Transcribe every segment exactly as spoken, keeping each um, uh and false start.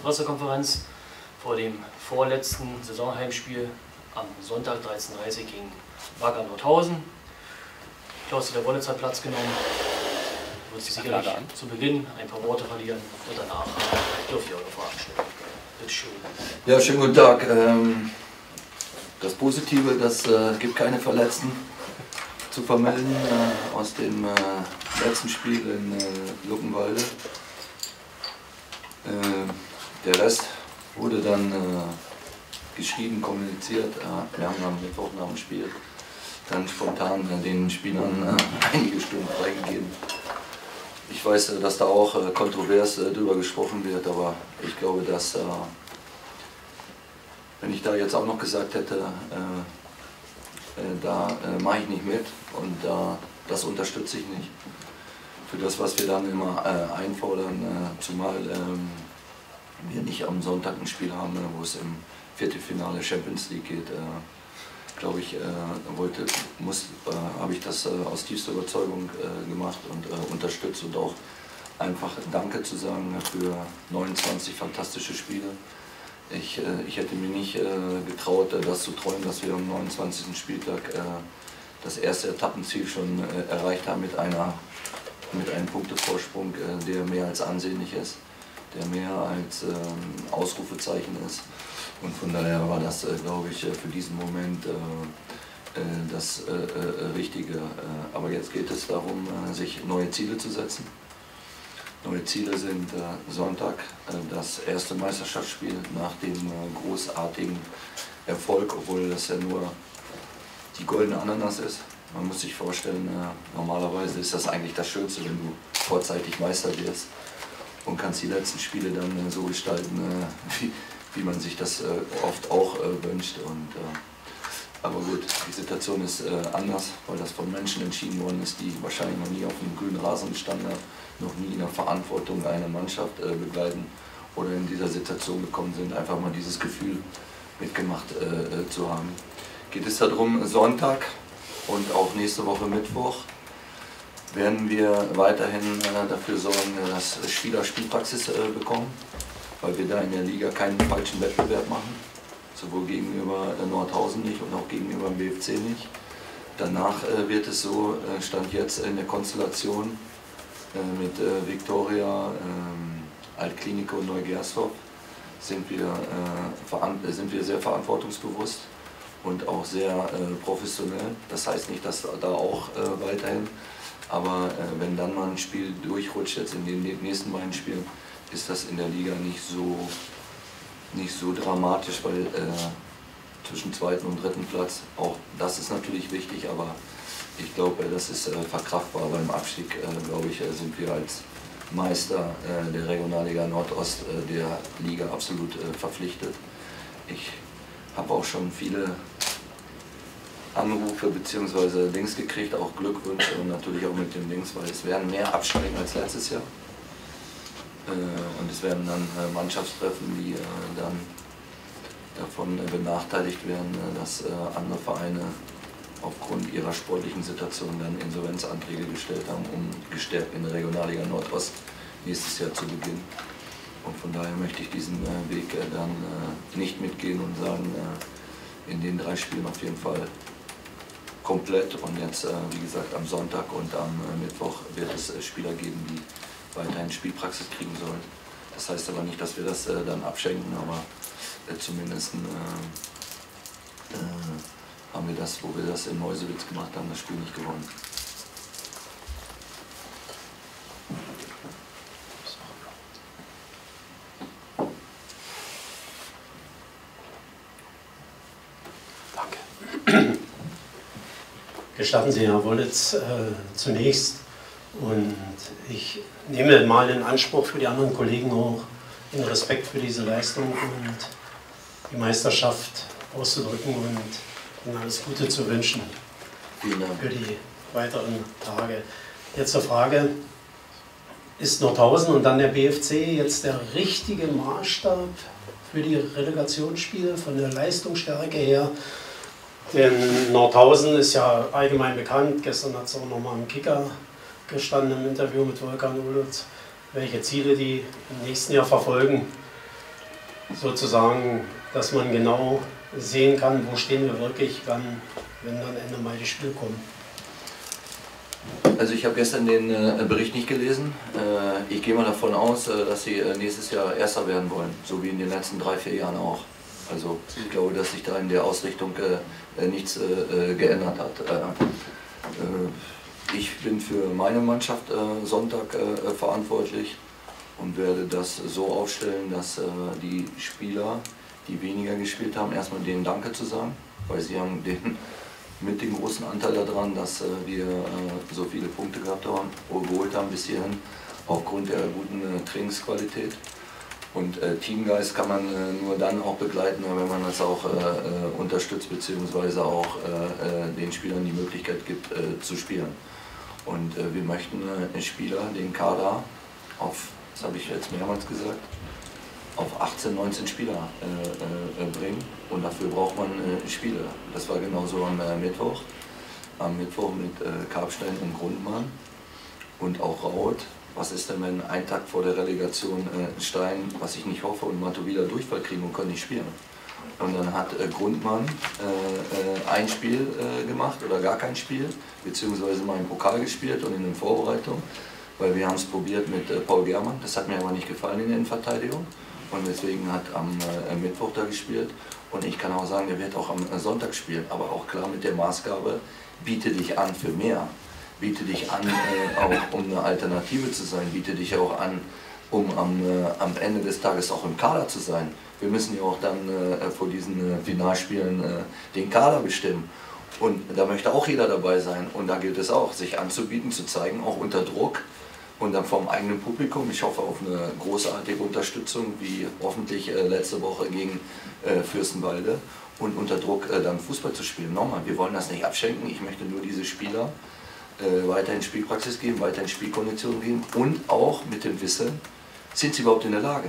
Pressekonferenz vor dem vorletzten Saisonheimspiel am Sonntag dreizehn Uhr dreißig gegen Wacker Nordhausen. Klaus der Wollitz hat Platz genommen. Wird sich sicherlich zu Beginn ein paar Worte verlieren und danach dürft ihr eure Fragen stellen. Bitte schön. Ja, schönen guten Tag. Das Positive, das äh, gibt keine Verletzten zu vermelden äh, aus dem äh, letzten Spiel in äh, Luckenwalde. Äh, der Rest wurde dann äh, geschrieben, kommuniziert. Äh, wir haben am Mittwoch nach dem Spiel dann spontan äh, den Spielern äh, einige Stunden freigegeben. Ich weiß, äh, dass da auch äh, kontrovers äh, drüber gesprochen wird, aber ich glaube, dass äh, wenn ich da jetzt auch noch gesagt hätte, äh, äh, da äh, mache ich nicht mit und äh, das unterstütze ich nicht. Für das, was wir dann immer äh, einfordern, äh, zumal ähm, wir nicht am Sonntag ein Spiel haben, äh, wo es im Viertelfinale Champions League geht, äh, glaube ich, äh, wollte, muss, äh, habe ich das äh, aus tiefster Überzeugung äh, gemacht und äh, unterstützt und auch einfach Danke zu sagen für neunundzwanzig fantastische Spiele. Ich, äh, ich hätte mir nicht äh, getraut, äh, das zu träumen, dass wir am neunundzwanzigsten Spieltag äh, das erste Etappenziel schon äh, erreicht haben mit, einer, mit einem Punktevorsprung, äh, der mehr als ansehnlich ist, der mehr als äh, Ausrufezeichen ist. Und von daher war das, äh, glaube ich, für diesen Moment äh, äh, das äh, äh, Richtige. Äh, aber jetzt geht es darum, äh, sich neue Ziele zu setzen. Neue Ziele sind äh, Sonntag, äh, das erste Meisterschaftsspiel nach dem äh, großartigen Erfolg, obwohl das ja nur die goldene Ananas ist. Man muss sich vorstellen, äh, normalerweise ist das eigentlich das Schönste, wenn du vorzeitig Meister wirst und kannst die letzten Spiele dann äh, so gestalten, äh, wie, wie man sich das äh, oft auch äh, wünscht. Und, äh, aber gut, die Situation ist äh, anders, weil das von Menschen entschieden worden ist, die wahrscheinlich noch nie auf dem grünen Rasen gestanden haben, noch nie in der Verantwortung einer Mannschaft äh, begleiten oder in dieser Situation gekommen sind, einfach mal dieses Gefühl mitgemacht äh, zu haben. Geht es darum, Sonntag und auch nächste Woche Mittwoch werden wir weiterhin äh, dafür sorgen, dass Spieler Spielpraxis äh, bekommen, weil wir da in der Liga keinen falschen Wettbewerb machen, sowohl gegenüber äh, Nordhausen nicht und auch gegenüber dem B F C nicht. Danach äh, wird es so, äh, stand jetzt in der Konstellation, mit äh, Viktoria, äh, Altklinike und Neugersdorf sind wir, äh, sind wir sehr verantwortungsbewusst und auch sehr äh, professionell. Das heißt nicht, dass da auch äh, weiterhin, aber äh, wenn dann mal ein Spiel durchrutscht, jetzt in den nächsten beiden Spielen, ist das in der Liga nicht so, nicht so dramatisch, weil äh, zwischen zweiten und dritten Platz, auch das ist natürlich wichtig, aber ich glaube, das ist äh, verkraftbar. Beim Abstieg, äh, glaube ich, äh, sind wir als Meister äh, der Regionalliga Nordost äh, der Liga absolut äh, verpflichtet. Ich habe auch schon viele Anrufe bzw. Links gekriegt, auch Glückwünsche und natürlich auch mit dem Links, weil es werden mehr absteigen als letztes Jahr. Äh, und es werden dann äh, Mannschaftstreffen, die äh, dann davon äh, benachteiligt werden, äh, dass äh, andere Vereine aufgrund ihrer sportlichen Situation dann Insolvenzanträge gestellt haben, um gestärkt in der Regionalliga Nordost nächstes Jahr zu beginnen. Und von daher möchte ich diesen äh, Weg äh, dann äh, nicht mitgehen und sagen, äh, in den drei Spielen auf jeden Fall komplett. Und jetzt, äh, wie gesagt, am Sonntag und am äh, Mittwoch wird es äh, Spieler geben, die weiterhin Spielpraxis kriegen sollen. Das heißt aber nicht, dass wir das äh, dann abschenken, aber äh, zumindest äh, äh, haben wir das, wo wir das in Neuselitz gemacht haben, das Spiel nicht gewonnen. Danke. Gestatten Sie, Herr Wollitz, äh, zunächst, und ich nehme mal in Anspruch für die anderen Kollegen auch den Respekt für diese Leistung und die Meisterschaft auszudrücken und Ihnen alles Gute zu wünschen für die weiteren Tage. Jetzt zur Frage, ist Nordhausen und dann der B F C jetzt der richtige Maßstab für die Relegationsspiele von der Leistungsstärke her? Denn Nordhausen ist ja allgemein bekannt, gestern hat es auch nochmal im Kicker gestanden im Interview mit Volkan Ulic, welche Ziele die im nächsten Jahr verfolgen. sozusagen, dass man genau sehen kann, wo stehen wir wirklich, wann, wenn dann Ende Mai das Spiel kommt. Also ich habe gestern den äh, Bericht nicht gelesen. Äh, ich gehe mal davon aus, äh, dass sie äh, nächstes Jahr Erster werden wollen, so wie in den letzten drei, vier Jahren auch. Also ich glaube, dass sich da in der Ausrichtung äh, äh, nichts äh, geändert hat. Äh, äh, ich bin für meine Mannschaft äh, Sonntag äh, verantwortlich und werde das so aufstellen, dass äh, die Spieler, die weniger gespielt haben, erstmal denen Danke zu sagen, weil sie haben den mit dem großen Anteil daran, dass äh, wir äh, so viele Punkte gehabt haben, geholt haben bis hierhin, aufgrund der guten äh, Trainingsqualität. Und äh, Teamgeist kann man äh, nur dann auch begleiten, wenn man das auch äh, äh, unterstützt, beziehungsweise auch äh, äh, den Spielern die Möglichkeit gibt, äh, zu spielen. Und äh, wir möchten äh, Spieler, den Kader auf, das habe ich jetzt mehrmals gesagt, auf achtzehn, neunzehn Spieler äh, äh, bringen, und dafür braucht man äh, Spiele. Das war genauso am äh, Mittwoch. Am Mittwoch mit äh, Karpstein und Grundmann und auch Raut. Was ist denn, wenn ein Tag vor der Relegation äh, Stein, was ich nicht hoffe, und Matto wieder Durchfall kriegen und können nicht spielen? Und dann hat äh, Grundmann äh, äh, ein Spiel äh, gemacht oder gar kein Spiel, beziehungsweise mal im Pokal gespielt und in der Vorbereitung, weil wir haben es probiert mit äh, Paul Germann. Das hat mir aber nicht gefallen in der Innenverteidigung. Und deswegen hat am äh, Mittwoch da gespielt, und ich kann auch sagen, er wird auch am äh, Sonntag spielen, aber auch klar mit der Maßgabe, biete dich an für mehr, biete dich an, äh, auch um eine Alternative zu sein, biete dich auch an, um am, äh, am Ende des Tages auch im Kader zu sein. Wir müssen ja auch dann äh, vor diesen äh, Finalspielen äh, den Kader bestimmen, und da möchte auch jeder dabei sein, und da gilt es auch, sich anzubieten, zu zeigen, auch unter Druck. Und dann vom eigenen Publikum. Ich hoffe auf eine großartige Unterstützung, wie hoffentlich äh, letzte Woche gegen äh, Fürstenwalde, und unter Druck äh, dann Fußball zu spielen. Nochmal, wir wollen das nicht abschenken. Ich möchte nur diese Spieler äh, weiterhin Spielpraxis geben, weiterhin Spielkonditionen geben, und auch mit dem Wissen, sind sie überhaupt in der Lage.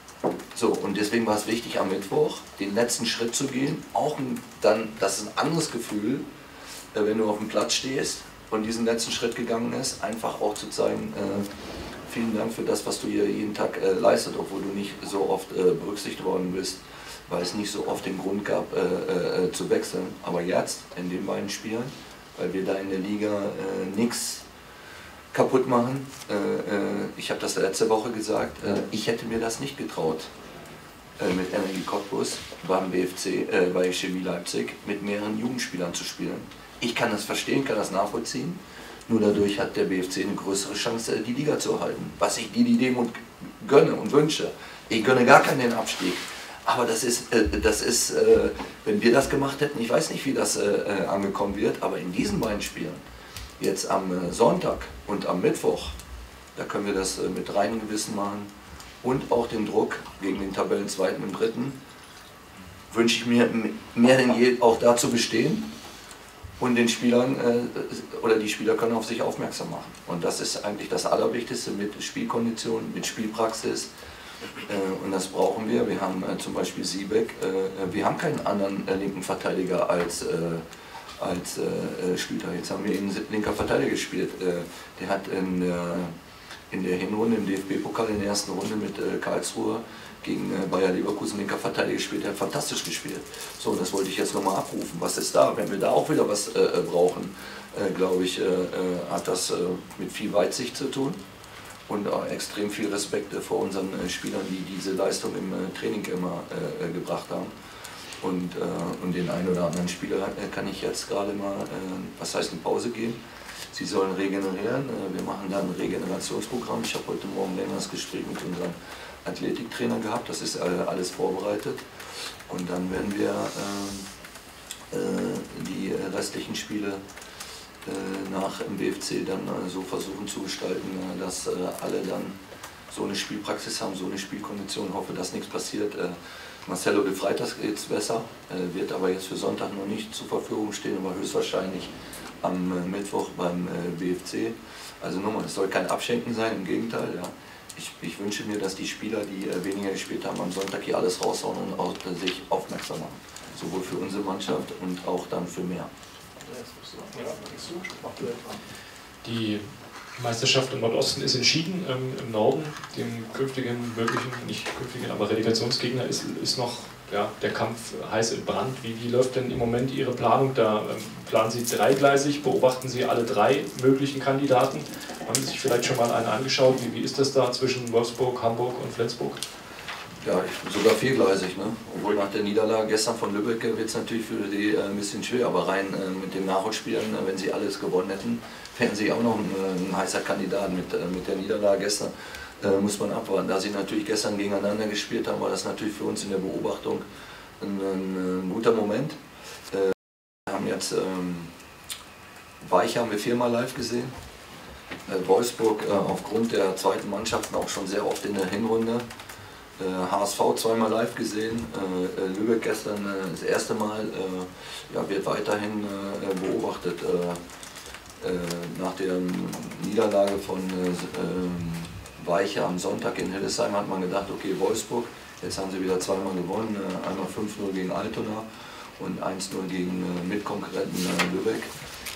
So, und deswegen war es wichtig, am Mittwoch den letzten Schritt zu gehen. Auch dann, das ist ein anderes Gefühl, äh, wenn du auf dem Platz stehst und diesen letzten Schritt gegangen ist, einfach auch zu zeigen, äh, vielen Dank für das, was du hier jeden Tag äh, leistet, obwohl du nicht so oft äh, berücksichtigt worden bist, weil es nicht so oft den Grund gab, äh, äh, zu wechseln. Aber jetzt, in den beiden Spielen, weil wir da in der Liga äh, nichts kaputt machen, äh, äh, ich habe das letzte Woche gesagt, äh, ich hätte mir das nicht getraut, äh, mit Energie Cottbus beim B F C, äh, bei Chemie Leipzig, mit mehreren Jugendspielern zu spielen. Ich kann das verstehen, kann das nachvollziehen, nur dadurch hat der B F C eine größere Chance, die Liga zu erhalten. Was ich dir die Demut gönne und wünsche. Ich gönne gar keinen den Abstieg. Aber das ist, äh, das ist äh, wenn wir das gemacht hätten, ich weiß nicht, wie das äh, angekommen wird, aber in diesen beiden Spielen, jetzt am äh, Sonntag und am Mittwoch, da können wir das äh, mit reinem Gewissen machen, und auch den Druck gegen den Tabellenzweiten und Dritten, wünsche ich mir mehr denn je auch da zu bestehen. Und den Spielern, äh, oder die Spieler können auf sich aufmerksam machen. Und das ist eigentlich das Allerwichtigste, mit Spielkonditionen, mit Spielpraxis. Äh, und das brauchen wir. Wir haben äh, zum Beispiel Siebeck, äh, wir haben keinen anderen äh, linken Verteidiger als, äh, als äh, Schlüter. Jetzt haben wir ihn linker Verteidiger gespielt. Äh, der hat in der, in der Hinrunde im D F B-Pokal in der ersten Runde mit äh, Karlsruhe gegen Bayer Leverkusen linker Verteidiger gespielt, der hat fantastisch gespielt. So, das wollte ich jetzt nochmal abrufen. Was ist da? Wenn wir da auch wieder was äh, brauchen, äh, glaube ich, äh, hat das äh, mit viel Weitsicht zu tun, und äh, extrem viel Respekt äh, vor unseren äh, Spielern, die diese Leistung im äh, Training immer äh, gebracht haben. Und, äh, und den einen oder anderen Spieler äh, kann ich jetzt gerade mal, äh, was heißt, eine Pause geben. Sie sollen regenerieren. Äh, wir machen dann ein Regenerationsprogramm. Ich habe heute Morgen ein längeres Gespräch mit unserem Athletiktrainer gehabt, das ist alles vorbereitet, und dann werden wir äh, äh, die restlichen Spiele äh, nach dem B F C dann äh, so versuchen zu gestalten, äh, dass äh, alle dann so eine Spielpraxis haben, so eine Spielkondition. Ich hoffe, dass nichts passiert. Äh, Marcelo de Freitas jetzt besser, äh, wird aber jetzt für Sonntag noch nicht zur Verfügung stehen, aber höchstwahrscheinlich am äh, Mittwoch beim äh, B F C. Also nochmal, es soll kein Abschenken sein, im Gegenteil. Ja. Ich, ich wünsche mir, dass die Spieler, die äh, weniger gespielt haben, am Sonntag hier alles raushauen und auch, äh, sich aufmerksam machen. Sowohl für unsere Mannschaft und auch dann für mehr. Die Die Meisterschaft im Nordosten ist entschieden. Ähm, Im Norden, dem künftigen, möglichen, nicht künftigen, aber Relegationsgegner, ist, ist noch ja, der Kampf heiß entbrannt. Wie, wie läuft denn im Moment Ihre Planung da? Ähm, planen Sie dreigleisig? Beobachten Sie alle drei möglichen Kandidaten? Haben Sie sich vielleicht schon mal einen angeschaut? Wie, wie ist das da zwischen Wolfsburg, Hamburg und Flensburg? Ja, sogar viergleisig, ne? Obwohl nach der Niederlage gestern von Lübeck wird es natürlich für die äh, ein bisschen schwer, aber rein äh, mit den Nachholspielen, äh, wenn sie alles gewonnen hätten, wären sie auch noch ein, äh, ein heißer Kandidat. Mit, äh, mit der Niederlage gestern äh, muss man abwarten. Da sie natürlich gestern gegeneinander gespielt haben, war das natürlich für uns in der Beobachtung ein, ein, ein guter Moment. Äh, wir haben jetzt ähm, Weich haben wir viermal live gesehen. Äh, Wolfsburg äh, aufgrund der zweiten Mannschaften auch schon sehr oft in der Hinrunde. H S V zweimal live gesehen, äh, Lübeck gestern äh, das erste Mal, äh, ja, wird weiterhin äh, beobachtet. Äh, äh, nach der Niederlage von äh, Weiche am Sonntag in Hildesheim hat man gedacht, okay, Wolfsburg, jetzt haben sie wieder zweimal gewonnen, äh, einmal fünf null gegen Altona und eins null gegen äh, Mitkonkurrenten äh, Lübeck.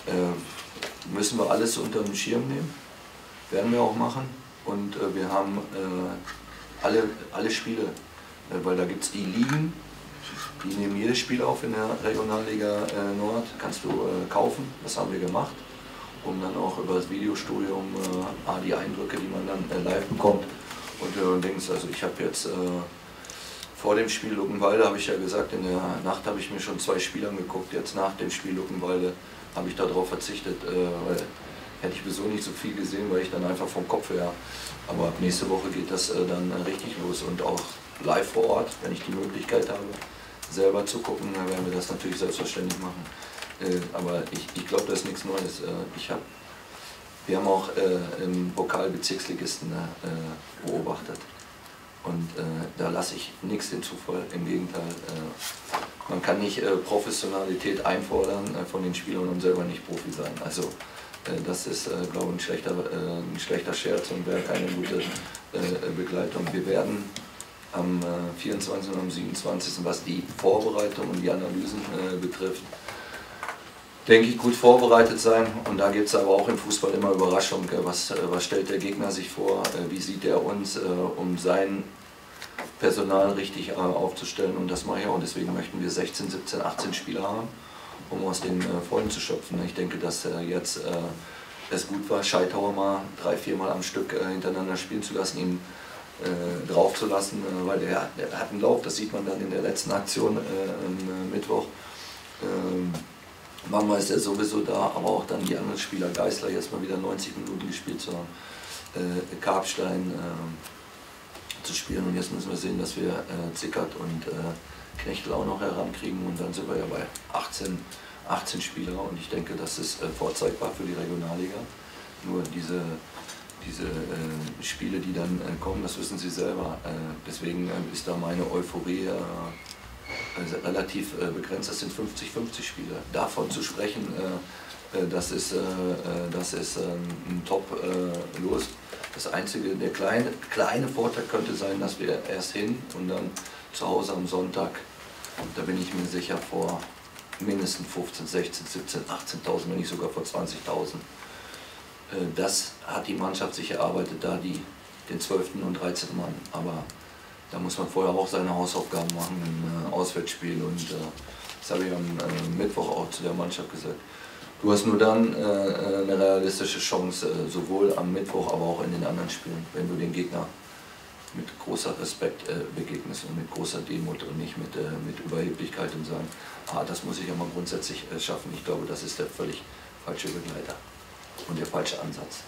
Äh, müssen wir alles unter den Schirm nehmen, werden wir auch machen, und äh, wir haben äh, Alle, alle Spiele, weil da gibt es die Ligen, die nehmen jedes Spiel auf in der Regionalliga äh, Nord, kannst du äh, kaufen, das haben wir gemacht, um dann auch über das Videostudium äh, die Eindrücke, die man dann äh, live bekommt, und äh, denkst, also ich habe jetzt äh, vor dem Spiel Luckenwalde, habe ich ja gesagt, in der Nacht habe ich mir schon zwei Spiele angeguckt, jetzt nach dem Spiel Luckenwalde habe ich darauf verzichtet, äh, weil hätte ich sowieso nicht so viel gesehen, weil ich dann einfach vom Kopf her. Aber ab nächste Woche geht das äh, dann äh, richtig los, und auch live vor Ort, wenn ich die Möglichkeit habe, selber zu gucken, dann werden wir das natürlich selbstverständlich machen. Äh, aber ich, ich glaube, das ist nichts Neues. Äh, ich hab, wir haben auch äh, im Pokal Bezirksligisten äh, beobachtet. Und äh, da lasse ich nichts den Zufall, im Gegenteil. Äh, man kann nicht äh, Professionalität einfordern äh, von den Spielern und selber nicht Profi sein. Also, das ist, äh, glaube ich, ein schlechter, äh, ein schlechter Scherz und wäre keine gute äh, Begleitung. Wir werden am äh, vierundzwanzigsten und am siebenundzwanzigsten, was die Vorbereitung und die Analysen äh, betrifft, denke ich, gut vorbereitet sein. Und da gibt es aber auch im Fußball immer Überraschung. Äh, was, äh, was stellt der Gegner sich vor? Äh, wie sieht er uns, äh, um sein Personal richtig äh, aufzustellen? Und das mache ich auch. Und deswegen möchten wir sechzehn, siebzehn, achtzehn Spieler haben, um aus den äh, Vollen zu schöpfen. Ich denke, dass äh, jetzt äh, es gut war, Scheithauer mal drei, vier Mal am Stück äh, hintereinander spielen zu lassen, ihn äh, drauf zu lassen, äh, weil der, der hat einen Lauf, das sieht man dann in der letzten Aktion äh, am äh, Mittwoch. Ähm, Manchmal ist er sowieso da, aber auch dann die anderen Spieler, Geisler jetzt mal wieder neunzig Minuten gespielt zu haben, äh, Karpstein äh, zu spielen, und jetzt müssen wir sehen, dass wir äh, Zickert und äh, Knechtel auch noch herankriegen, und dann sind wir ja bei achtzehn, achtzehn Spieler, und ich denke, das ist äh, vorzeigbar für die Regionalliga. Nur diese, diese äh, Spiele, die dann äh, kommen, das wissen Sie selber, äh, deswegen äh, ist da meine Euphorie äh, äh, relativ äh, begrenzt. Das sind fünfzig fünfzig Spiele. Davon zu sprechen, äh, äh, das ist, äh, das ist äh, ein Top-Los. Äh, das einzige, der kleine, kleine Vorteil könnte sein, dass wir erst hin und dann zu Hause am Sonntag, da bin ich mir sicher, vor mindestens fünfzehn, sechzehn, siebzehn, achtzehntausend, wenn nicht sogar vor zwanzigtausend. Das hat die Mannschaft sich erarbeitet, da die, den zwölften und dreizehnten Mann. Aber da muss man vorher auch seine Hausaufgaben machen im Auswärtsspiel, und das habe ich am Mittwoch auch zu der Mannschaft gesagt. Du hast nur dann eine realistische Chance, sowohl am Mittwoch, aber auch in den anderen Spielen, wenn du den Gegner mit großer Respekt äh, begegnest und mit großer Demut und nicht mit, äh, mit Überheblichkeit und sagen, ah, das muss ich ja mal grundsätzlich äh, schaffen. Ich glaube, das ist der völlig falsche Begleiter und der falsche Ansatz.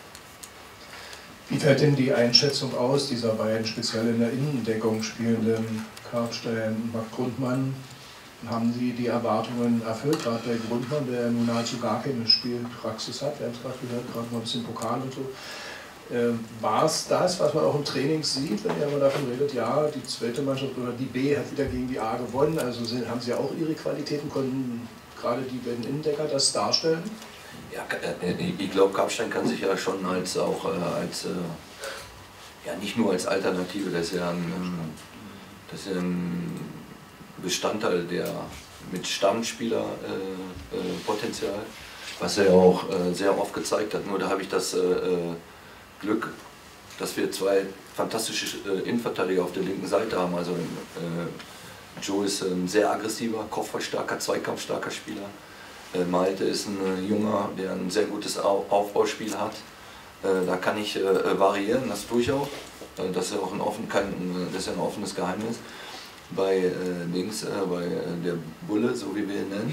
Wie fällt denn die Einschätzung aus dieser beiden speziell in der Innendeckung spielenden Karpstein und Marc Grundmann? Haben Sie die Erwartungen erfüllt, gerade bei Grundmann, der nun nahezu gar keine Spielpraxis hat? Wir haben es gerade gehört, gerade mal ein bisschen Pokal und so. Äh, war es das, was man auch im Training sieht, wenn ihr aber davon redet, ja, die zweite Mannschaft oder die B hat wieder gegen die A gewonnen, also sind, haben sie auch ihre Qualitäten, konnten gerade die beiden Innendecker das darstellen? Ja, ich glaube, Karpstein kann sich ja schon als auch als ja, nicht nur als Alternative, das ist ja ein, das ist ein Bestandteil der mit Stammspielerpotenzial, was er auch äh, sehr oft gezeigt hat. Nur da habe ich das äh, Glück, dass wir zwei fantastische äh, Innenverteidiger auf der linken Seite haben. Also äh, Joe ist ein sehr aggressiver, kopfballstarker, zweikampfstarker Spieler. Äh, Malte ist ein äh, Junger, der ein sehr gutes Au Aufbauspiel hat. Äh, da kann ich äh, variieren, das tue ich auch. Äh, das ist ja auch ein, offen, kein, das ist ja ein offenes Geheimnis. Bei äh, Dings, äh, bei äh, der Bulle, so wie wir ihn nennen,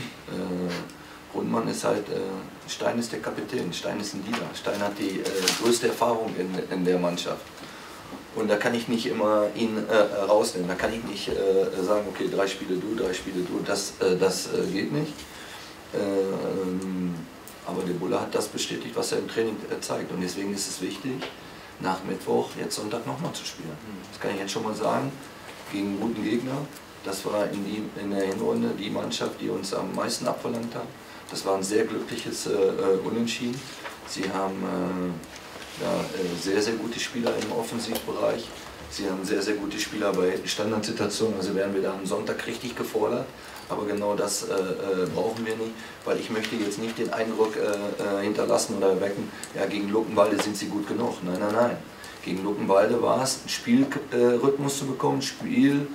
äh, Grundmann ist halt, äh, Stein ist der Kapitän, Stein ist ein Leader. Stein hat die äh, größte Erfahrung in, in der Mannschaft. Und da kann ich nicht immer ihn äh, rausnehmen, da kann ich nicht äh, sagen, okay, drei Spiele du, drei Spiele du, das, äh, das äh, geht nicht. Äh, ähm, aber der Bulle hat das bestätigt, was er im Training äh, zeigt. Und deswegen ist es wichtig, nach Mittwoch, jetzt Sonntag nochmal zu spielen. Das kann ich jetzt schon mal sagen, gegen einen guten Gegner. Das war in, die, in der Hinrunde die Mannschaft, die uns am meisten abverlangt hat. Das war ein sehr glückliches äh, Unentschieden. Sie haben äh, ja, sehr, sehr gute Spieler im Offensivbereich. Sie haben sehr, sehr gute Spieler bei Standardsituationen. Also werden wir da am Sonntag richtig gefordert. Aber genau das äh, äh, brauchen wir nicht, weil ich möchte jetzt nicht den Eindruck äh, hinterlassen oder erwecken, ja, gegen Luckenwalde sind sie gut genug. Nein, nein, nein. Gegen Luckenwalde war es, Spielrhythmus äh, zu bekommen, Spielkondition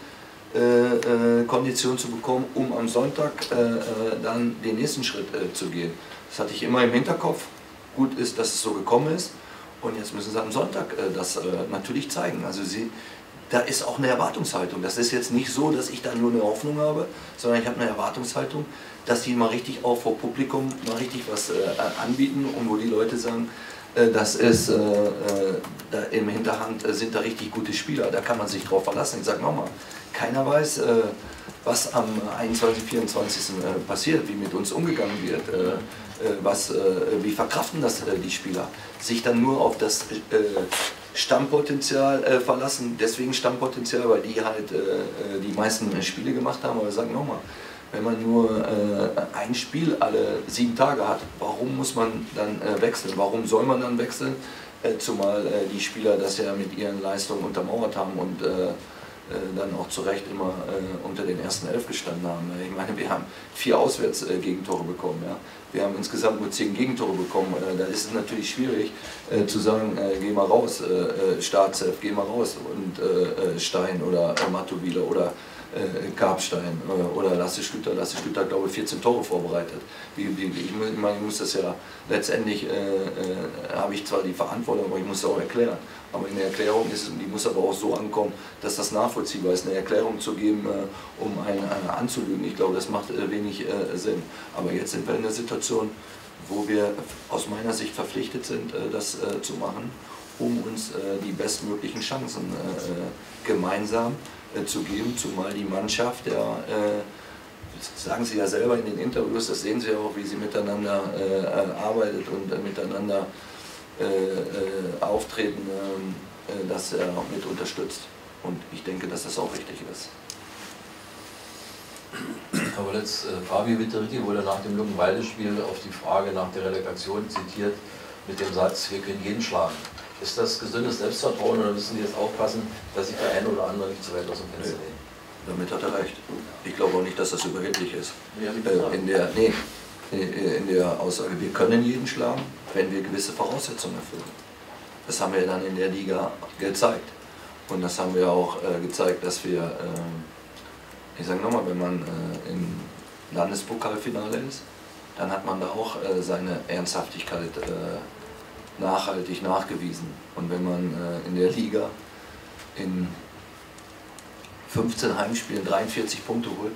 äh, äh, zu bekommen, um am Sonntag äh, äh, dann den nächsten Schritt äh, zu gehen. Das hatte ich immer im Hinterkopf. Gut ist, dass es so gekommen ist. Und jetzt müssen sie am Sonntag äh, das äh, natürlich zeigen. Also sie, da ist auch eine Erwartungshaltung. Das ist jetzt nicht so, dass ich da nur eine Hoffnung habe, sondern ich habe eine Erwartungshaltung, dass die mal richtig auch vor Publikum mal richtig was äh, anbieten und wo die Leute sagen, äh, das ist, äh, äh, da im Hinterhand äh, sind da richtig gute Spieler, da kann man sich drauf verlassen. Ich sage nochmal, keiner weiß, äh, was am einundzwanzigsten, vierundzwanzigsten Äh, passiert, wie mit uns umgegangen wird, äh, äh, was, äh, wie verkraften das äh, die Spieler. Sich dann nur auf das äh, Stammpotenzial äh, verlassen, deswegen Stammpotenzial, weil die halt äh, die meisten äh, Spiele gemacht haben, aber ich sage nochmal, wenn man nur äh, ein Spiel alle sieben Tage hat, warum muss man dann äh, wechseln? Warum soll man dann wechseln? Äh, zumal äh, die Spieler das ja mit ihren Leistungen untermauert haben und äh, äh, dann auch zu Recht immer äh, unter den ersten elf gestanden haben. Ich meine, wir haben vier Auswärts-Gegentore äh, bekommen. Ja? Wir haben insgesamt nur zehn Gegentore bekommen. Äh, da ist es natürlich schwierig äh, zu sagen, äh, geh mal raus, äh, Startself, geh mal raus und äh, Stein oder äh, Matowile oder äh, Karpstein äh, oder Lasse Stütter. Lasse Stütter hat, glaube ich, vierzehn Tore vorbereitet. Wie, wie, ich, meine, ich muss das ja letztendlich, äh, äh, habe ich zwar die Verantwortung, aber ich muss es auch erklären. Aber in der Erklärung ist es, die muss aber auch so ankommen, dass das nachvollziehbar ist. Eine Erklärung zu geben, äh, um einen, einen anzulügen, ich glaube, das macht äh, wenig äh, Sinn. Aber jetzt sind wir in der Situation, wo wir aus meiner Sicht verpflichtet sind, äh, das äh, zu machen, um uns äh, die bestmöglichen Chancen äh, gemeinsam äh, zu geben, zumal die Mannschaft, ja, äh, das sagen Sie ja selber in den Interviews, das sehen Sie ja auch, wie sie miteinander äh, arbeitet und äh, miteinander Äh, äh, auftreten, äh, dass er auch mit unterstützt. Und ich denke, dass das auch richtig ist. Aber jetzt, äh, Fabio Vittoriti wurde nach dem Luckenwalde-Spiel auf die Frage nach der Relegation zitiert mit dem Satz, wir können jeden schlagen. Ist das gesundes Selbstvertrauen oder müssen Sie jetzt aufpassen, dass sich der eine oder andere nicht zu weit aus dem Fenster lehnt? Damit hat er recht. Ich glaube auch nicht, dass das überheblich ist. Ja, äh, in der, nee, in der Aussage, wir können jeden schlagen, wenn wir gewisse Voraussetzungen erfüllen. Das haben wir dann in der Liga gezeigt. Und das haben wir auch äh, gezeigt, dass wir, äh, ich sage nochmal, wenn man äh, im Landespokalfinale ist, dann hat man da auch äh, seine Ernsthaftigkeit äh, nachhaltig nachgewiesen. Und wenn man äh, in der Liga in fünfzehn Heimspielen dreiundvierzig Punkte holt,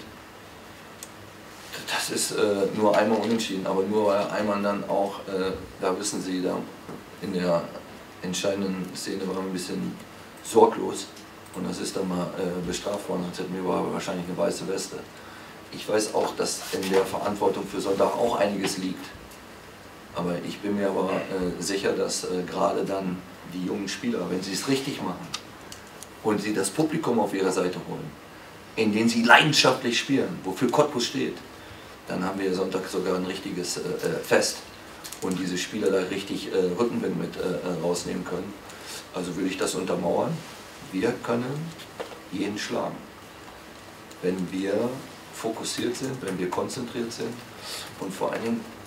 das ist äh, nur einmal unentschieden, aber nur weil einmal dann auch, äh, da wissen Sie, da in der entscheidenden Szene war man ein bisschen sorglos und das ist dann mal äh, bestraft worden, sonst hätten wir wahrscheinlich eine weiße Weste. Ich weiß auch, dass in der Verantwortung für Sonntag auch einiges liegt, aber ich bin mir aber äh, sicher, dass äh, gerade dann die jungen Spieler, wenn sie es richtig machen und sie das Publikum auf ihrer Seite holen, in denen sie leidenschaftlich spielen, wofür Cottbus steht, dann haben wir Sonntag sogar ein richtiges äh, Fest und diese Spieler da richtig äh, Rückenwind mit äh, rausnehmen können. Also will ich das untermauern, wir können jeden schlagen, wenn wir fokussiert sind, wenn wir konzentriert sind und vor allen Dingen,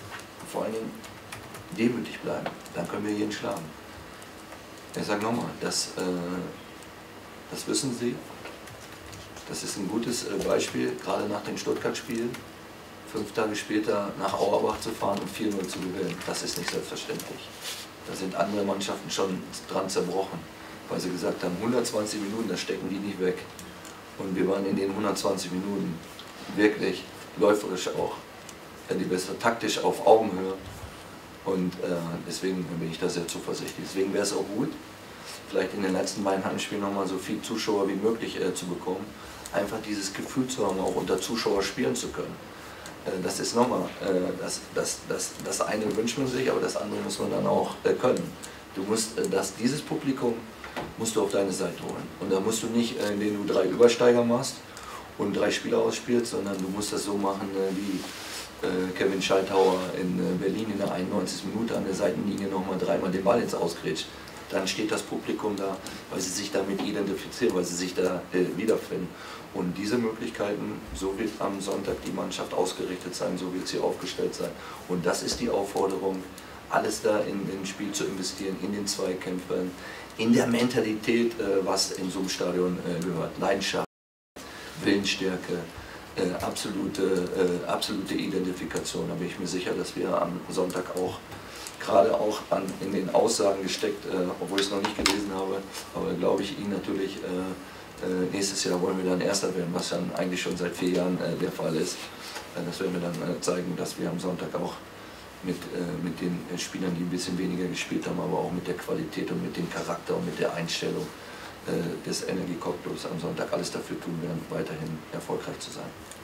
vor allen Dingen demütig bleiben, dann können wir jeden schlagen. Ich sage nochmal, das, äh, das wissen Sie, das ist ein gutes äh, Beispiel, gerade nach den Stuttgart-Spielen, fünf Tage später nach Auerbach zu fahren und vier null zu gewinnen, das ist nicht selbstverständlich. Da sind andere Mannschaften schon dran zerbrochen, weil sie gesagt haben, hundertzwanzig Minuten, das stecken die nicht weg. Und wir waren in den hundertzwanzig Minuten wirklich läuferisch auch äh, die bessere, taktisch auf Augenhöhe. Und äh, deswegen bin ich da sehr zuversichtlich. Deswegen wäre es auch gut, vielleicht in den letzten beiden Heimspielen nochmal so viele Zuschauer wie möglich äh, zu bekommen. Einfach dieses Gefühl zu haben, auch unter Zuschauer spielen zu können. Äh, das ist nochmal, äh, das, das, das, das eine wünscht man sich, aber das andere muss man dann auch äh, können. Du musst äh, das, dieses Publikum musst du auf deine Seite holen. Und da musst du nicht, äh, indem du drei Übersteiger machst und drei Spieler ausspielst, sondern du musst das so machen äh, wie Kevin Schalthauer in Berlin in der einundneunzigsten Minute an der Seitenlinie nochmal dreimal den Ball ins Ausgrätscht. Dann steht das Publikum da, weil sie sich damit identifizieren, weil sie sich da äh, wiederfinden. Und diese Möglichkeiten, so wird am Sonntag die Mannschaft ausgerichtet sein, so wird sie aufgestellt sein. Und das ist die Aufforderung, alles da in das Spiel zu investieren, in den Zweikämpfen, in der Mentalität, äh, was in so einem Stadion äh, gehört. Leidenschaft, Willensstärke. Äh, absolute, äh, absolute Identifikation. Da bin ich mir sicher, dass wir am Sonntag auch, gerade auch an, in den Aussagen gesteckt, äh, obwohl ich es noch nicht gelesen habe, aber glaube ich Ihnen natürlich, äh, äh, nächstes Jahr wollen wir dann Erster werden, was dann eigentlich schon seit vier Jahren äh, der Fall ist. Äh, das werden wir dann äh, zeigen, dass wir am Sonntag auch mit, äh, mit den äh, Spielern, die ein bisschen weniger gespielt haben, aber auch mit der Qualität und mit dem Charakter und mit der Einstellung des Energie-Cocktails am Sonntag alles dafür tun werden, weiterhin erfolgreich zu sein.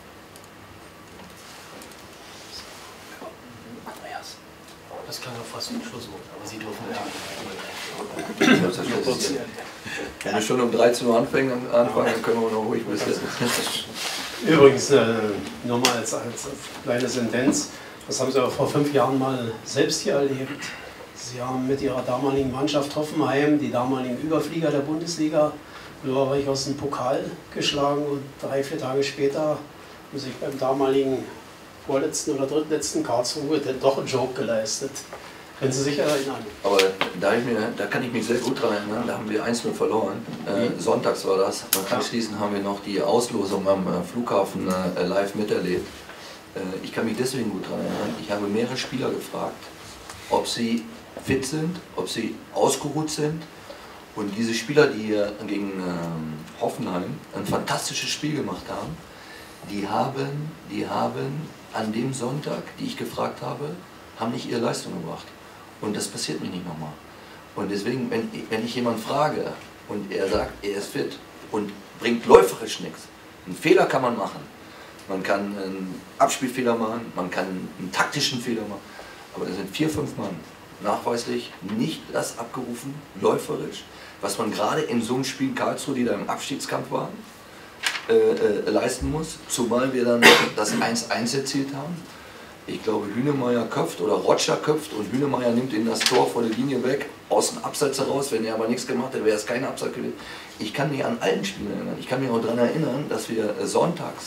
Das klang ja fast wie ein Schlusswort, aber Sie dürfen natürlich. Wenn wir schon um dreizehn Uhr anfangen, anfangen dann können wir noch ruhig ein bisschen. Übrigens, äh, nur mal als, als kleine Sentenz, das haben Sie auch vor fünf Jahren mal selbst hier erlebt. Sie haben mit Ihrer damaligen Mannschaft Hoffenheim, die damaligen Überflieger der Bundesliga, glorreich aus dem Pokal geschlagen und drei, vier Tage später haben sich beim damaligen vorletzten oder drittletzten Karlsruhe dann doch einen Joke geleistet. Können Sie sich erinnern? Aber da, ich mir, da kann ich mich sehr gut daran erinnern, da haben wir eins null verloren. Äh, sonntags war das. Und anschließend haben wir noch die Auslosung am äh, Flughafen äh, live miterlebt. Äh, ich kann mich deswegen gut daran erinnern. Ich habe mehrere Spieler gefragt, ob sie fit sind, ob sie ausgeruht sind. Und diese Spieler, die hier gegen ähm, Hoffenheim ein fantastisches Spiel gemacht haben, die haben, die haben an dem Sonntag, die ich gefragt habe, haben nicht ihre Leistung gebracht. Und das passiert mir nicht nochmal. Und deswegen, wenn, wenn ich jemanden frage und er sagt, er ist fit und bringt läuferisch nichts, einen Fehler kann man machen. Man kann einen Abspielfehler machen, man kann einen taktischen Fehler machen, aber da sind vier, fünf Mann nachweislich nicht das abgerufen, läuferisch, was man gerade in so einem Spiel Karlsruhe, die da im Abstiegskampf waren, äh, äh, leisten muss, zumal wir dann das eins eins erzielt haben. Ich glaube, Hünemeyer köpft oder Rotscher köpft und Hünemeyer nimmt ihn das Tor vor der Linie weg, aus dem Abseits heraus. Wenn er aber nichts gemacht hätte, wäre es kein Abseits gewesen. Ich kann mich an allen Spielen erinnern. Ich kann mich auch daran erinnern, dass wir äh, sonntags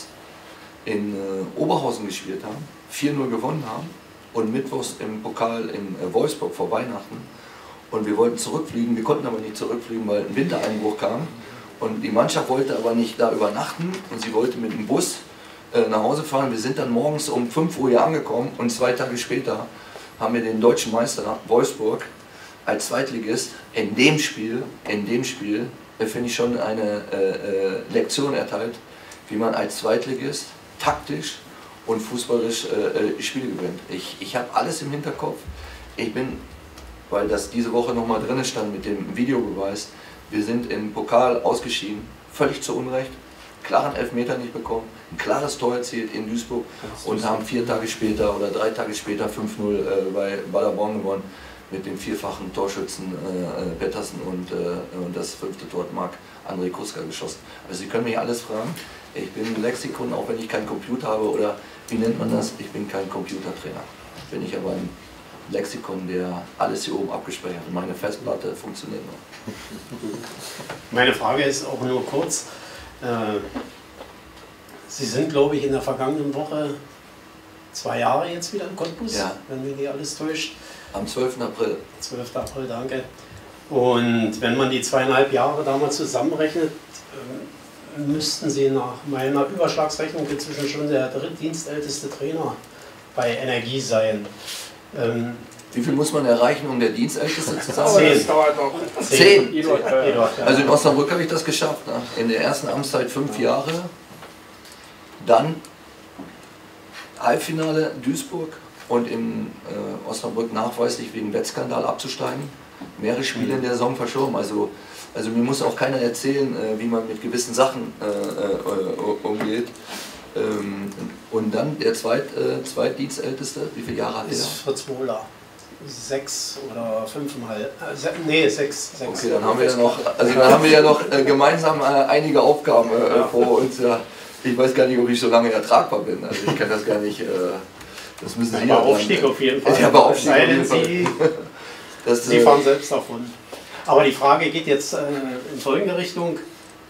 in äh, Oberhausen gespielt haben, vier null gewonnen haben und mittwochs im Pokal in äh, Wolfsburg vor Weihnachten. Und wir wollten zurückfliegen, wir konnten aber nicht zurückfliegen, weil ein Wintereinbruch kam. Und die Mannschaft wollte aber nicht da übernachten und sie wollte mit dem Bus äh, nach Hause fahren. Wir sind dann morgens um fünf Uhr hier angekommen und zwei Tage später haben wir den deutschen Meister Wolfsburg als Zweitligist in dem Spiel, in dem Spiel, äh, finde ich schon eine äh, äh, Lektion erteilt, wie man als Zweitligist taktisch und fußballisch äh, Spiele gewinnt. Ich, ich habe alles im Hinterkopf. Ich bin, weil das diese Woche nochmal drin stand mit dem Videobeweis, wir sind im Pokal ausgeschieden, völlig zu Unrecht, klaren Elfmeter nicht bekommen, ein klares Tor erzielt in Duisburg und haben vier Tage später oder drei Tage später fünf null äh, bei Paderborn gewonnen mit dem vierfachen Torschützen äh, Pettersen und, äh, und das fünfte Tor hat Marc-André Kuska geschossen. Also Sie können mich alles fragen. Ich bin ein Lexikon, auch wenn ich keinen Computer habe, oder wie nennt man das? Ich bin kein Computertrainer. Bin ich aber ein Lexikon, der alles hier oben abgespeichert hat. Meine Festplatte funktioniert noch. Meine Frage ist auch nur kurz. Sie sind, glaube ich, in der vergangenen Woche zwei Jahre jetzt wieder in Cottbus, ja. wenn mich nicht alles täuscht. Am zwölften April. zwölften April, danke. Und wenn man die zweieinhalb Jahre damals zusammenrechnet, müssten Sie nach meiner Überschlagsrechnung inzwischen schon der drittdienstälteste Trainer bei Energie sein. Ähm, Wie viel muss man erreichen, um der Dienstälteste zu sein? Zehn. Das dauert noch. Zehn. Eduard, ja. Also in Osnabrück habe ich das geschafft. Ne? In der ersten Amtszeit fünf Jahre, dann Halbfinale Duisburg und in äh, Osnabrück nachweislich wegen Wettskandal abzusteigen. Mehrere Spiele in der Saison verschoben. Also, also mir muss auch keiner erzählen, äh, wie man mit gewissen Sachen äh, äh, umgeht. Ähm, und dann der Zweit, äh, Zweitdienstälteste, wie viele Jahre hat er? Ist Fritz Mohler. Sechs oder fünfeinhalb. Äh, se nee, sechs, sechs. Okay, dann haben wir ja noch, also dann haben wir ja noch äh, gemeinsam äh, einige Aufgaben äh, vor uns. Ja. Ich weiß gar nicht, ob ich so lange ertragbar bin. Also ich kann das gar nicht. Äh, das müssen Sie ja. ja. Aber Aufstieg auf jeden Fall. Ja, aber Aufstieg Sei auf denn, jeden Fall. Sie, Das, Sie äh, fahren selbst davon. Aber die Frage geht jetzt äh, in folgende Richtung.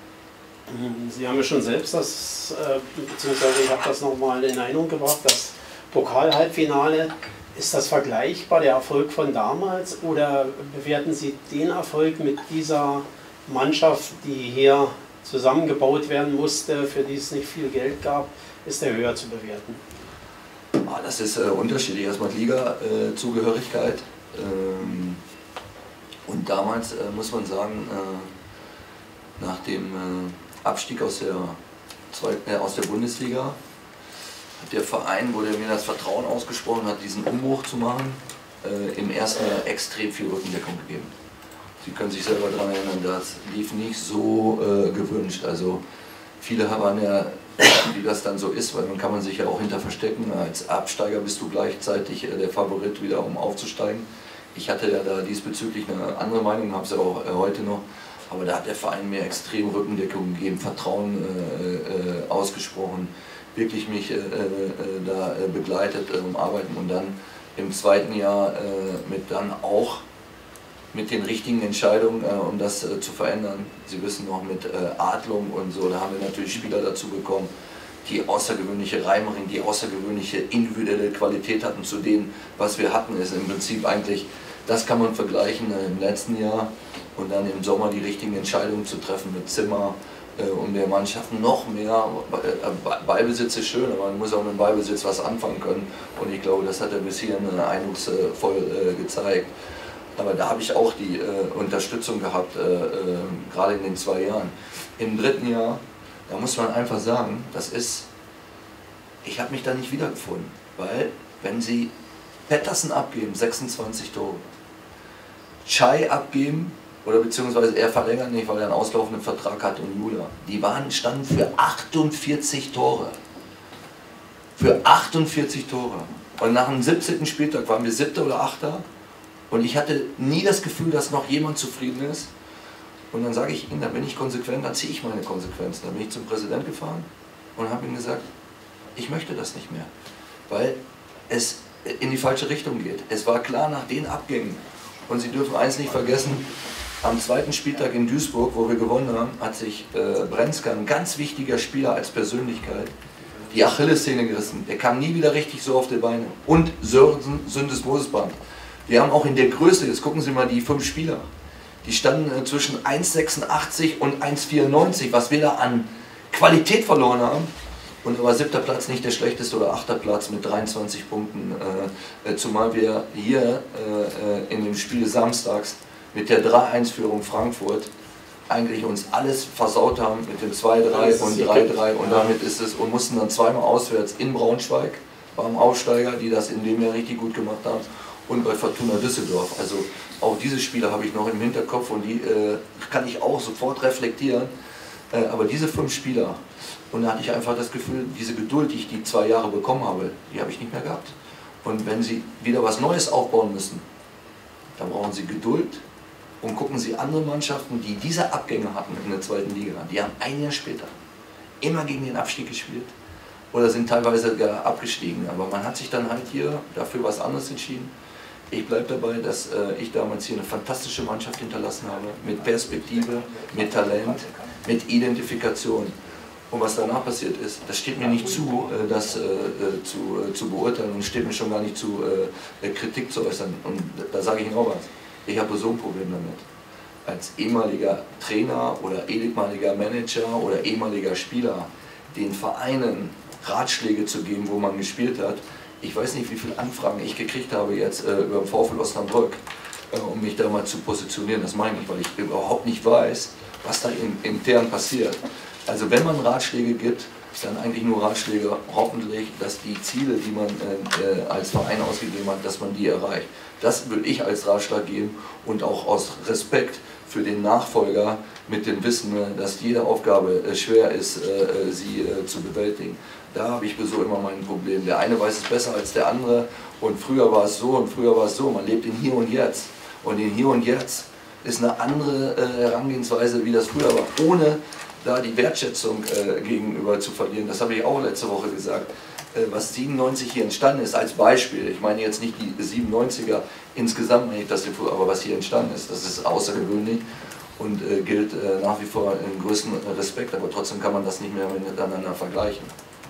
Sie haben ja schon selbst das, äh, beziehungsweise ich habe das nochmal in Erinnerung gebracht, das Pokal-Halbfinale. Ist das vergleichbar, der Erfolg von damals, oder bewerten Sie den Erfolg mit dieser Mannschaft, die hier zusammengebaut werden musste, für die es nicht viel Geld gab, ist der höher zu bewerten? Ah, das ist äh, unterschiedlich. Erstmal Liga-Zugehörigkeit. Ähm, und damals äh, muss man sagen, äh, nach dem äh, Abstieg aus der, Zwei äh, aus der Bundesliga hat der Verein, wo der mir das Vertrauen ausgesprochen hat, diesen Umbruch zu machen, äh, im ersten Jahr extrem viel Rückendeckung gegeben. Sie können sich selber daran erinnern, das lief nicht so äh, gewünscht. Also viele haben ja, wie das dann so ist, weil dann kann man sich ja auch hinter verstecken. Als Absteiger bist du gleichzeitig äh, der Favorit wieder, um aufzusteigen. Ich hatte ja da diesbezüglich eine andere Meinung, habe es ja auch äh, heute noch. Aber da hat der Verein mir extrem Rückendeckung gegeben, Vertrauen äh, äh, ausgesprochen, wirklich mich äh, äh, da äh, begleitet, äh, um Arbeiten, und dann im zweiten Jahr äh, mit dann auch mit den richtigen Entscheidungen, äh, um das äh, zu verändern. Sie wissen noch, mit äh, Adlung und so, da haben wir natürlich Spieler dazu bekommen, die außergewöhnliche Reimering, die außergewöhnliche individuelle Qualität hatten zu dem, was wir hatten. Ist im Prinzip eigentlich, das kann man vergleichen äh, im letzten Jahr. Und dann im Sommer die richtigen Entscheidungen zu treffen mit Zimmer, äh, um der Mannschaft noch mehr, äh, Ballbesitz ist schön, aber man muss auch mit dem Ballbesitz was anfangen können. Und ich glaube, das hat er bis hierhin äh, eindrucksvoll äh, gezeigt. Aber da habe ich auch die äh, Unterstützung gehabt, äh, äh, gerade in den zwei Jahren. Im dritten Jahr, da muss man einfach sagen, das ist, ich habe mich da nicht wiedergefunden. Weil, wenn Sie Pettersen abgeben, sechsundzwanzig Tore, Chai abgeben, oder beziehungsweise er verlängert nicht, weil er einen auslaufenden Vertrag hat, und Jula. Die waren, standen für achtundvierzig Tore. Für achtundvierzig Tore. Und nach dem siebzehnten Spieltag waren wir Siebter oder Achter. Und ich hatte nie das Gefühl, dass noch jemand zufrieden ist. Und dann sage ich Ihnen, da bin ich konsequent, dann ziehe ich meine Konsequenzen. Dann bin ich zum Präsident gefahren und habe ihm gesagt, ich möchte das nicht mehr. Weil es in die falsche Richtung geht. Es war klar nach den Abgängen. Und Sie dürfen eins nicht vergessen, am zweiten Spieltag in Duisburg, wo wir gewonnen haben, hat sich äh, Brenzka, ein ganz wichtiger Spieler als Persönlichkeit, die Achillessehne gerissen. Der kam nie wieder richtig so auf die Beine. Und Sörensen, Sündes Mosesband. Wir haben auch in der Größe, jetzt gucken Sie mal die fünf Spieler, die standen äh, zwischen eins Komma sechsundachtzig und eins Komma vierundneunzig, was wir da an Qualität verloren haben. Und aber siebter Platz nicht der schlechteste oder achter Platz mit dreiundzwanzig Punkten, äh, zumal wir hier äh, in dem Spiel samstags mit der drei eins Führung Frankfurt eigentlich uns alles versaut haben mit dem zwei drei und drei drei, und damit ist es, und mussten dann zweimal auswärts in Braunschweig beim Aufsteiger, die das in dem Jahr richtig gut gemacht haben, und bei Fortuna Düsseldorf. Also auch diese Spiele habe ich noch im Hinterkopf, und die äh, kann ich auch sofort reflektieren, äh, aber diese fünf Spieler, und da hatte ich einfach das Gefühl, diese Geduld, die ich die zwei Jahre bekommen habe, die habe ich nicht mehr gehabt. Und wenn Sie wieder was Neues aufbauen müssen, dann brauchen Sie Geduld. Und gucken Sie andere Mannschaften, die diese Abgänge hatten in der zweiten Liga, die haben ein Jahr später immer gegen den Abstieg gespielt oder sind teilweise gar abgestiegen. Aber man hat sich dann halt hier dafür was anderes entschieden. Ich bleibe dabei, dass äh, ich damals hier eine fantastische Mannschaft hinterlassen habe, mit Perspektive, mit Talent, mit Identifikation. Und was danach passiert ist, das steht mir nicht zu, äh, das äh, zu, äh, zu beurteilen und steht mir schon gar nicht zu, äh, Kritik zu äußern. Und da sage ich Ihnen auch was, ich habe so ein Problem damit. Als ehemaliger Trainer oder ehemaliger Manager oder ehemaliger Spieler den Vereinen Ratschläge zu geben, wo man gespielt hat. Ich weiß nicht, wie viele Anfragen ich gekriegt habe jetzt äh, über den VfL Osnabrück, äh, um mich da mal zu positionieren. Das meine ich, weil ich überhaupt nicht weiß, was da in, intern passiert. Also wenn man Ratschläge gibt, dann eigentlich nur Ratschläge, hoffentlich, dass die Ziele, die man äh, als Verein ausgegeben hat, dass man die erreicht. Das würde ich als Ratschlag geben und auch aus Respekt für den Nachfolger mit dem Wissen, dass jede Aufgabe äh, schwer ist, äh, sie äh, zu bewältigen. Da habe ich so immer mein Problem. Der eine weiß es besser als der andere und früher war es so und früher war es so. Man lebt in Hier und Jetzt. Und in Hier und Jetzt ist eine andere äh, Herangehensweise, wie das früher war, ohne da die Wertschätzung äh, gegenüber zu verlieren. Das habe ich auch letzte Woche gesagt. Äh, was siebenundneunzig hier entstanden ist, als Beispiel, ich meine jetzt nicht die siebenundneunziger insgesamt, nicht das, aber was hier entstanden ist, das ist außergewöhnlich und äh, gilt äh, nach wie vor in größtem Respekt, aber trotzdem kann man das nicht mehr miteinander vergleichen.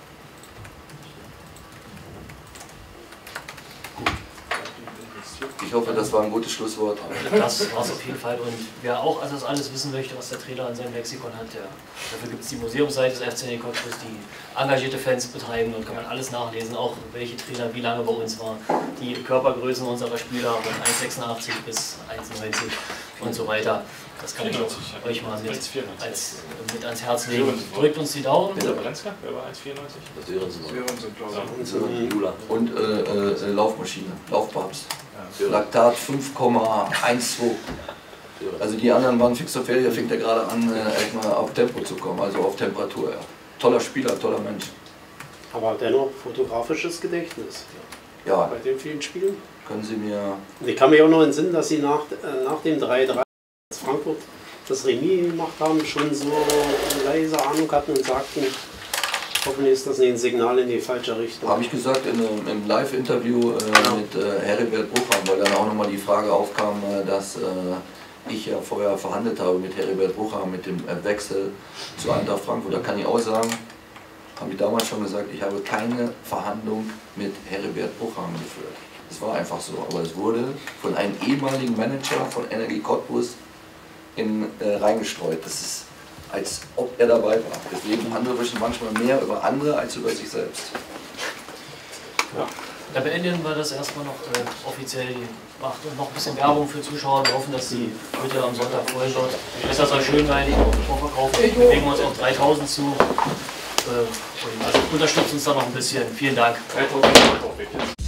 Ich hoffe, das war ein gutes Schlusswort. Das war es auf jeden Fall. Und wer auch also das alles wissen möchte, was der Trainer in seinem Lexikon hat, der, dafür gibt es die Museumsseite des F C Cottbus, die engagierte Fans betreiben und kann man alles nachlesen, auch welche Trainer wie lange bei uns waren, die Körpergrößen unserer Spieler von eins sechsundachtzig bis eins neunzig und so weiter. Das kann ich auch euch mal mit, als, mit ans Herz legen. Drückt uns die Daumen. Der Brenzka, wer war eins vierundneunzig? Das wären sie Und, und äh, äh, Laufmaschine, Laufpapst. Laktat fünf Komma zwölf. Also die anderen waren fix und fertig, da fängt er gerade an, äh, echt mal auf Tempo zu kommen, also auf Temperatur. Ja. Toller Spieler, toller Mensch. Aber dennoch fotografisches Gedächtnis. Ja. Bei den vielen Spielen. Können Sie mir... Ich kann mich auch noch entsinnen, dass Sie nach, äh, nach dem drei drei, als Frankfurt das Remis gemacht haben, schon so eine leise Ahnung hatten und sagten, hoffentlich ist das nicht ein Signal in die falsche Richtung. Habe ich gesagt in einem, im Live-Interview äh, mit äh, Heribert Bruchham, weil dann auch nochmal die Frage aufkam, äh, dass äh, ich ja vorher verhandelt habe mit Heribert Bruchham, mit dem äh, Wechsel zu Eintracht Frankfurt. Da kann ich auch sagen, habe ich damals schon gesagt, ich habe keine Verhandlung mit Heribert Bruchham geführt. Es war einfach so, aber es wurde von einem ehemaligen Manager von Energie Cottbus in, äh, reingestreut. Das ist, als ob er dabei war. Deswegen andere wissen manchmal mehr über andere als über sich selbst. Ja. Da beenden wir das erstmal noch äh, offiziell. Macht noch ein bisschen Werbung für Zuschauer. Wir hoffen, dass die heute am Sonntag voll wird. Ist das soll schön sein. Vorverkauf. Wir bewegen uns auf dreitausend zu. Äh, also unterstützt uns da noch ein bisschen. Vielen Dank.